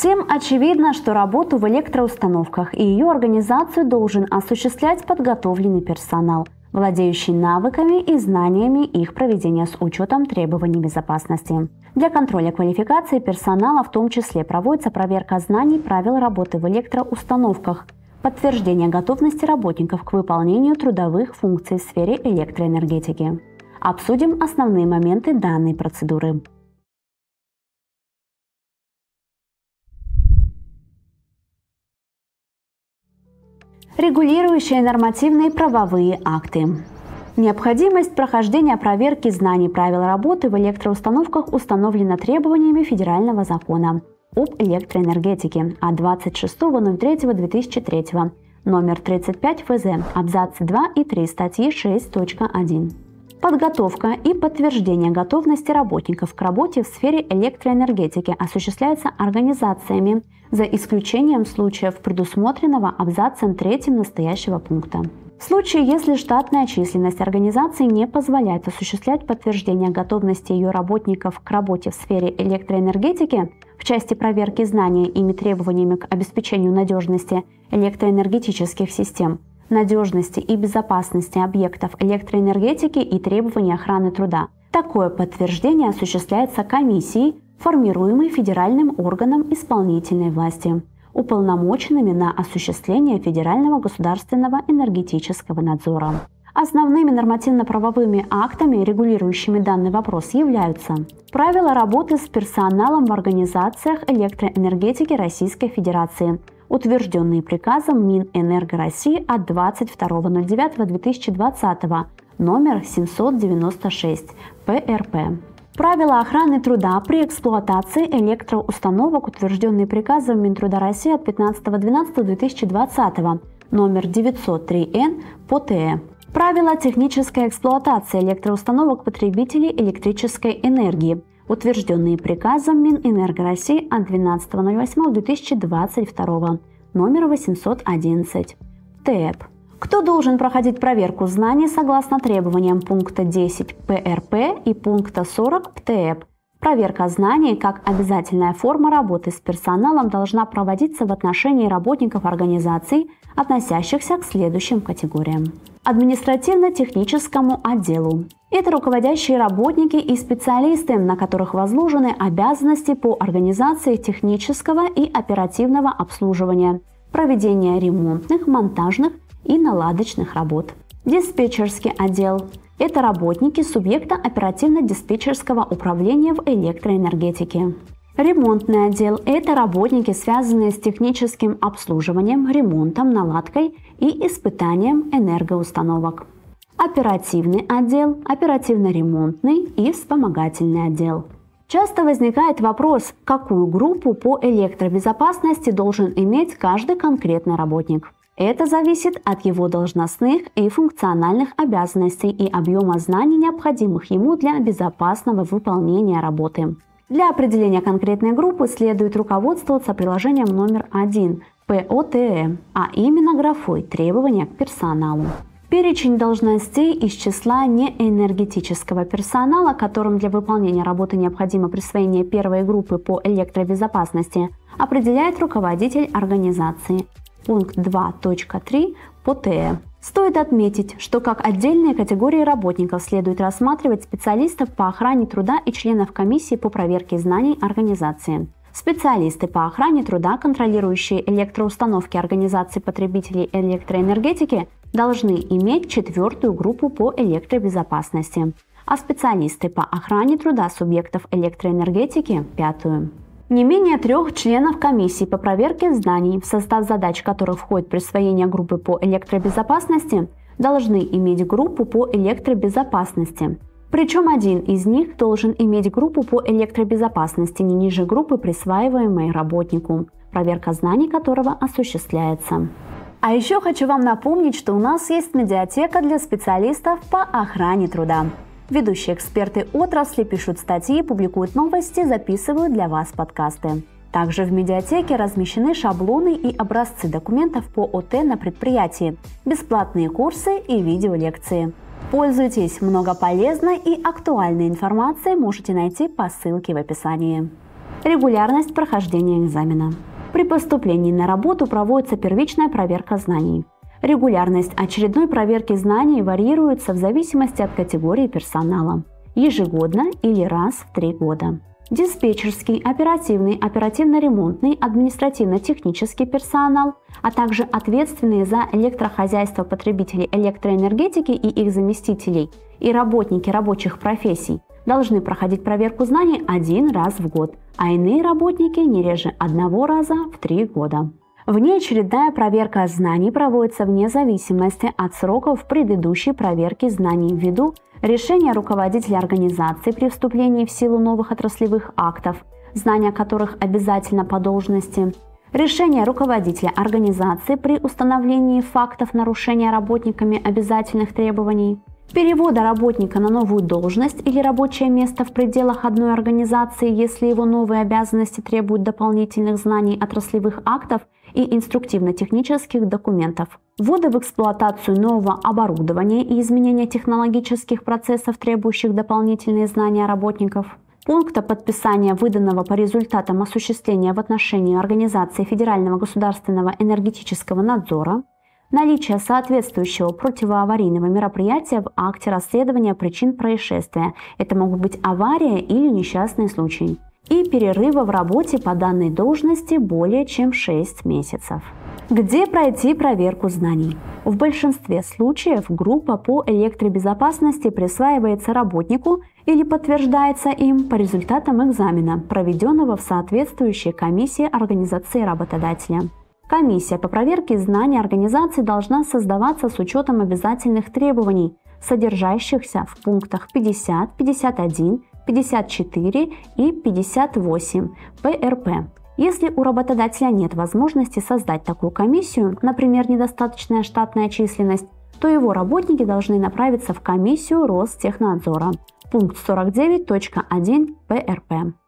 Всем очевидно, что работу в электроустановках и ее организацию должен осуществлять подготовленный персонал, владеющий навыками и знаниями их проведения с учетом требований безопасности. Для контроля квалификации персонала в том числе проводится проверка знаний правил работы в электроустановках, подтверждение готовности работников к выполнению трудовых функций в сфере электроэнергетики. Обсудим основные моменты данной процедуры. Регулирующие нормативные правовые акты. Необходимость прохождения проверки знаний правил работы в электроустановках установлена требованиями Федерального закона об электроэнергетике от 26.03.2003, номер 35 ФЗ, абзацы 2 и 3 статьи 6.1. Подготовка и подтверждение готовности работников к работе в сфере электроэнергетики осуществляется организациями, за исключением случаев, предусмотренного абзацем 3 настоящего пункта. В случае, если штатная численность организации не позволяет осуществлять подтверждение готовности ее работников к работе в сфере электроэнергетики в части проверки знаний ими требованиями к обеспечению надежности электроэнергетических систем, надежности и безопасности объектов электроэнергетики и требований охраны труда, такое подтверждение осуществляется комиссией, формируемой федеральным органом исполнительной власти, уполномоченными на осуществление федерального государственного энергетического надзора. Основными нормативно-правовыми актами, регулирующими данный вопрос, являются правила работы с персоналом в организациях электроэнергетики Российской Федерации, утвержденные приказом Минэнерго России от 22.09.2020, номер 796 ПРП. Правила охраны труда при эксплуатации электроустановок, утвержденные приказом Минтруда России от 15.12.2020, номер 903Н ПОТЭ. Правила технической эксплуатации электроустановок потребителей электрической энергии, утвержденные приказом Минэнерго России от 12.08.2022, номер 811 ТЭП. Кто должен проходить проверку знаний согласно требованиям пункта 10 ПРП и пункта 40 ПТЭП? Проверка знаний как обязательная форма работы с персоналом должна проводиться в отношении работников организаций, относящихся к следующим категориям. Административно-техническому отделу. Это руководящие работники и специалисты, на которых возложены обязанности по организации технического и оперативного обслуживания, проведения ремонтных, монтажных и наладочных работ. Диспетчерский отдел – это работники субъекта оперативно-диспетчерского управления в электроэнергетике. Ремонтный отдел – это работники, связанные с техническим обслуживанием, ремонтом, наладкой и испытанием энергоустановок. Оперативный отдел – оперативно-ремонтный и вспомогательный отдел. Часто возникает вопрос, какую группу по электробезопасности должен иметь каждый конкретный работник. Это зависит от его должностных и функциональных обязанностей и объема знаний, необходимых ему для безопасного выполнения работы. Для определения конкретной группы следует руководствоваться приложением номер 1 ПОТЭ, а именно графой «Требования к персоналу». Перечень должностей из числа неэнергетического персонала, которым для выполнения работы необходимо присвоение первой группы по электробезопасности, определяет руководитель организации. Пункт 2.3 ПОТЭ. Стоит отметить, что как отдельные категории работников следует рассматривать специалистов по охране труда и членов комиссии по проверке знаний организации. Специалисты по охране труда, контролирующие электроустановки организаций потребителей электроэнергетики, должны иметь 4-ю группу по электробезопасности, а специалисты по охране труда субъектов электроэнергетики – 5-ю. Не менее 3 членов комиссии по проверке знаний, в состав задач которых входит присвоение группы по электробезопасности, должны иметь группу по электробезопасности. Причем один из них должен иметь группу по электробезопасности не ниже группы, присваиваемой работнику, проверка знаний которого осуществляется. А еще хочу вам напомнить, что у нас есть медиатека для специалистов по охране труда. Ведущие эксперты отрасли пишут статьи, публикуют новости, записывают для вас подкасты. Также в медиатеке размещены шаблоны и образцы документов по ОТ на предприятии, бесплатные курсы и видеолекции. Пользуйтесь, много полезной и актуальной информации можете найти по ссылке в описании. Регулярность прохождения экзамена. При поступлении на работу проводится первичная проверка знаний. Регулярность очередной проверки знаний варьируется в зависимости от категории персонала. Ежегодно или раз в 3 года. Диспетчерский, оперативный, оперативно-ремонтный, административно-технический персонал, а также ответственные за электрохозяйство потребителей электроэнергетики и их заместителей и работники рабочих профессий должны проходить проверку знаний 1 раз в год, а иные работники не реже 1 раза в 3 года. Внеочередная проверка знаний проводится вне зависимости от сроков предыдущей проверки знаний ввиду решения руководителя организации при вступлении в силу новых отраслевых актов, знания которых обязательно по должности, решение руководителя организации при установлении фактов нарушения работниками обязательных требований, перевода работника на новую должность или рабочее место в пределах одной организации, если его новые обязанности требуют дополнительных знаний отраслевых актов и инструктивно-технических документов, ввода в эксплуатацию нового оборудования и изменения технологических процессов, требующих дополнительные знания работников, пункта подписания выданного по результатам осуществления в отношении организации Федерального государственного энергетического надзора, наличие соответствующего противоаварийного мероприятия в акте расследования причин происшествия, это могут быть авария или несчастный случай, и перерыва в работе по данной должности более чем 6 месяцев. Где пройти проверку знаний? В большинстве случаев группа по электробезопасности присваивается работнику или подтверждается им по результатам экзамена, проведенного в соответствующей комиссии организации работодателя. Комиссия по проверке знаний организации должна создаваться с учетом обязательных требований, содержащихся в пунктах 50, 51, 54 и 58 ПРП. Если у работодателя нет возможности создать такую комиссию, например, недостаточная штатная численность, то его работники должны направиться в комиссию Ростехнадзора. Пункт 49.1 ПРП.